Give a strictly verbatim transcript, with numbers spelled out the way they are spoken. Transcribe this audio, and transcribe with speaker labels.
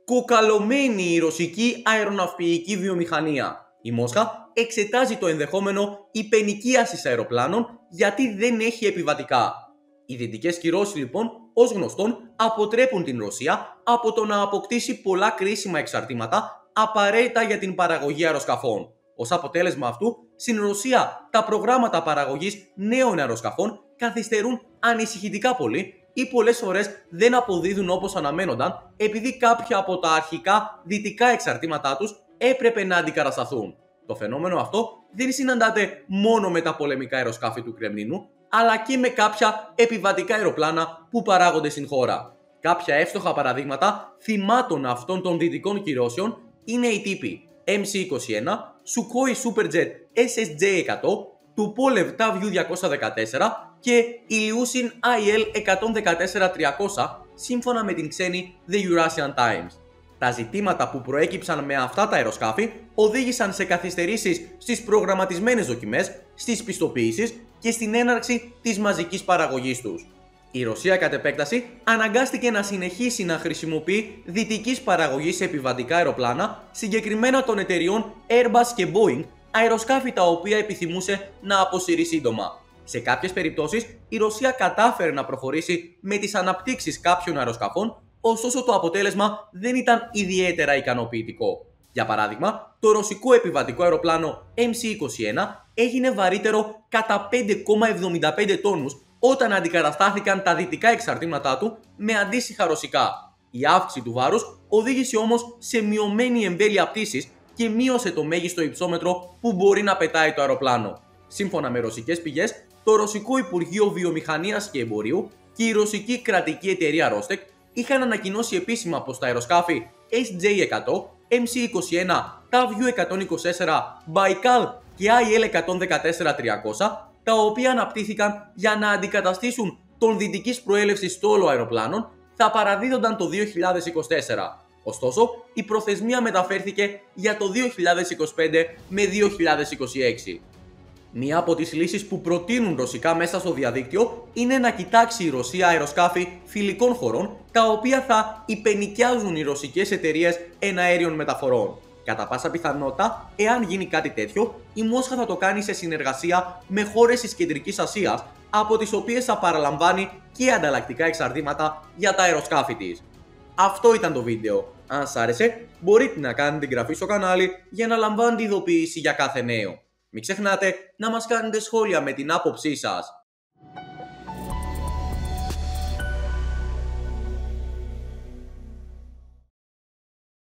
Speaker 1: Κοκαλωμένη η ρωσική αεροναυπηγική βιομηχανία. Η Μόσχα εξετάζει το ενδεχόμενο υπενοικίασης αεροπλάνων γιατί δεν έχει επιβατικά. Οι δυτικές κυρώσεις λοιπόν, ως γνωστόν, αποτρέπουν την Ρωσία από το να αποκτήσει πολλά κρίσιμα εξαρτήματα απαραίτητα για την παραγωγή αεροσκαφών. Ως αποτέλεσμα αυτού, στην Ρωσία τα προγράμματα παραγωγής νέων αεροσκαφών καθυστερούν ανησυχητικά πολύ ή πολλές φορές δεν αποδίδουν όπως αναμένονταν επειδή κάποια από τα αρχικά δυτικά εξαρτήματά τους έπρεπε να αντικατασταθούν. Το φαινόμενο αυτό δεν συναντάται μόνο με τα πολεμικά αεροσκάφη του Κρεμλίνου, αλλά και με κάποια επιβατικά αεροπλάνα που παράγονται στην χώρα. Κάποια εύστοχα παραδείγματα θυμάτων αυτών των δυτικών κυρώσεων είναι οι τύποι εμ σι είκοσι ένα, Sukhoi Superjet ες ες τζέι εκατό, Tupolev τα βιου διακόσια δεκατέσσερα και Ilyushin άι ελ εκατόν δεκατέσσερα τριακόσια σύμφωνα με την ξένη The Eurasian Times. Τα ζητήματα που προέκυψαν με αυτά τα αεροσκάφη οδήγησαν σε καθυστερήσεις στις προγραμματισμένες δοκιμές, στις πιστοποιήσεις και στην έναρξη της μαζικής παραγωγής τους. Η Ρωσία κατ' επέκταση αναγκάστηκε να συνεχίσει να χρησιμοποιεί δυτικής παραγωγής επιβατικά αεροπλάνα, συγκεκριμένα των εταιριών Airbus και Boeing, αεροσκάφη τα οποία επιθυμούσε να αποσυρεί σύντομα. Σε κάποιες περιπτώσεις η Ρωσία κατάφερε να προχωρήσει με τις αναπτύξεις κάποιων αεροσκαφών, ωστόσο το αποτέλεσμα δεν ήταν ιδιαίτερα ικανοποιητικό. Για παράδειγμα, το ρωσικό επιβατικό αεροπλάνο εμ σι είκοσι ένα έγινε βαρύτερο κατά πέντε κόμμα εβδομήντα πέντε τόνους όταν αντικαταστάθηκαν τα δυτικά εξαρτήματά του με αντίστοιχα ρωσικά. Η αύξηση του βάρους οδήγησε όμως σε μειωμένη εμβέλεια πτήσης και μείωσε το μέγιστο υψόμετρο που μπορεί να πετάει το αεροπλάνο. Σύμφωνα με ρωσικές πηγές, το Ρωσικό Υπουργείο Βιομηχανίας και Εμπορίου και η ρωσική κρατική εταιρεία Ρόστεκ είχαν ανακοινώσει επίσημα πως τα αεροσκάφη ες τζέι εκατό, εμ σι είκοσι ένα, τα βιου εκατόν είκοσι τέσσερα, Baikal και άι ελ εκατόν δεκατέσσερα τριακόσια, τα οποία αναπτύχθηκαν για να αντικαταστήσουν των δυτικής προέλευσης στόλο αεροπλάνων, θα παραδίδονταν το δύο χιλιάδες είκοσι τέσσερα. Ωστόσο, η προθεσμία μεταφέρθηκε για το δύο χιλιάδες είκοσι πέντε με δύο χιλιάδες είκοσι έξι. Μία από τις λύσεις που προτείνουν ρωσικά μέσα στο διαδίκτυο είναι να κοιτάξει η Ρωσία αεροσκάφη φιλικών χωρών, τα οποία θα υπενοικιάζουν οι ρωσικές εταιρείες εναέριων μεταφορών. Κατά πάσα πιθανότητα, εάν γίνει κάτι τέτοιο, η Μόσχα θα το κάνει σε συνεργασία με χώρες της Κεντρικής Ασίας, από τις οποίες θα παραλαμβάνει και ανταλλακτικά εξαρτήματα για τα αεροσκάφη της. Αυτό ήταν το βίντεο. Αν σας άρεσε, μπορείτε να κάνετε εγγραφή στο κανάλι για να λαμβάνετε ειδοποίηση για κάθε νέο. Μην ξεχνάτε να μας κάνετε σχόλια με την άποψή σας.